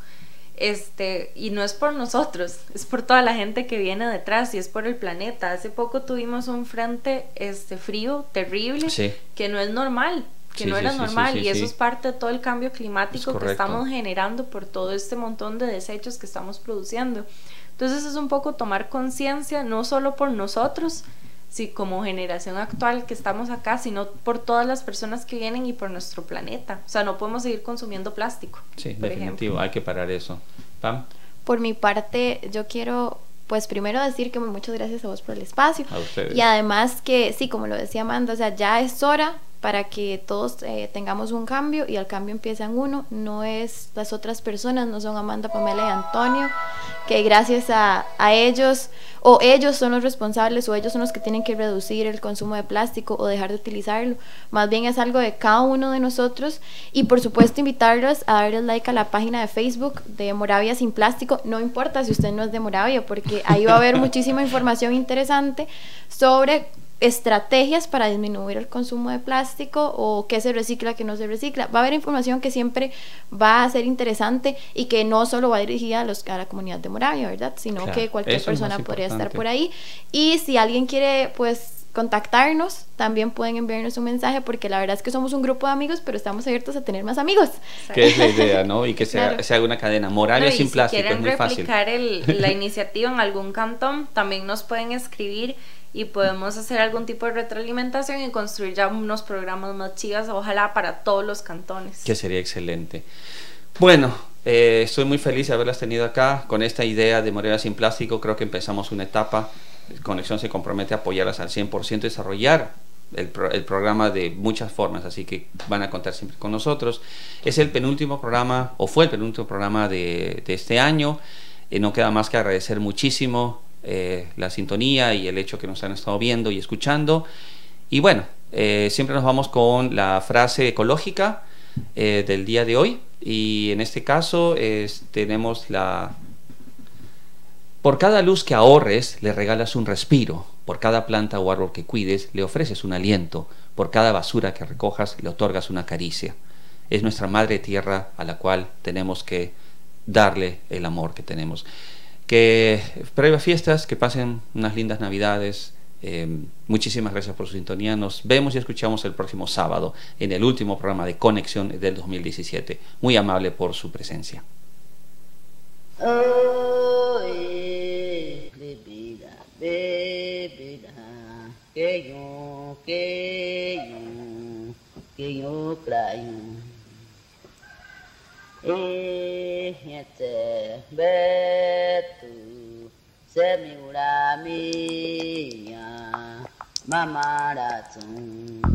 Y no es por nosotros, es por toda la gente que viene detrás, y es por el planeta. Hace poco tuvimos un frente frío terrible, sí, que no es normal, que no era normal, y eso es parte de todo el cambio climático que estamos generando por todo este montón de desechos que estamos produciendo. Entonces es un poco tomar conciencia, no solo por nosotros, sí, como generación actual que estamos acá, sino por todas las personas que vienen y por nuestro planeta. O sea, no podemos seguir consumiendo plástico. Sí, definitivo, hay que parar eso. Pam. Por mi parte, yo quiero, pues primero decir que muchas gracias a vos por el espacio. A ustedes. Y además que, sí, como lo decía Amanda, o sea, ya es hora para que todos tengamos un cambio, y el cambio empieza en uno. No es las otras personas, no son Amanda, Pamela y Antonio, que gracias a ellos, o ellos son los responsables, o ellos son los que tienen que reducir el consumo de plástico o dejar de utilizarlo. Más bien es algo de cada uno de nosotros. Y por supuesto invitarlos a darles like a la página de Facebook de Moravia Sin Plástico. No importa si usted no es de Moravia, porque ahí va a haber muchísima información interesante sobre estrategias para disminuir el consumo de plástico, o qué se recicla, qué no se recicla. Va a haber información que siempre va a ser interesante, y que no solo va dirigida a la comunidad de Moravia, ¿verdad? Sino que cualquier persona podría estar por ahí. Y si alguien quiere, pues, contactarnos, también pueden enviarnos un mensaje, porque la verdad es que somos un grupo de amigos, pero estamos abiertos a tener más amigos. Que es la idea, ¿no? Y que se haga una cadena. Moravia Sin Plástico, es muy fácil. Si quieren replicar la iniciativa en algún cantón, también nos pueden escribir, y podemos hacer algún tipo de retroalimentación y construir ya unos programas más chivas, ojalá para todos los cantones. Que sería excelente. Bueno, estoy muy feliz de haberlas tenido acá con esta idea de Moravia Sin Plástico. Creo que empezamos una etapa. Conexión se compromete a apoyarlas al 100%, desarrollar el programa de muchas formas, así que van a contar siempre con nosotros. Es el penúltimo programa, o fue el penúltimo programa de este año. No queda más que agradecer muchísimo la sintonía y el hecho que nos han estado viendo y escuchando. Y bueno, siempre nos vamos con la frase ecológica del día de hoy, y en este caso tenemos la: por cada luz que ahorres le regalas un respiro, por cada planta o árbol que cuides le ofreces un aliento, por cada basura que recojas le otorgas una caricia. Es nuestra madre tierra a la cual tenemos que darle el amor que tenemos. Que previas fiestas, que pasen unas lindas navidades. Muchísimas gracias por su sintonía. Nos vemos y escuchamos el próximo sábado en el último programa de Conexión del 2017. Muy amable por su presencia. Semi ura mia, mamara tsung.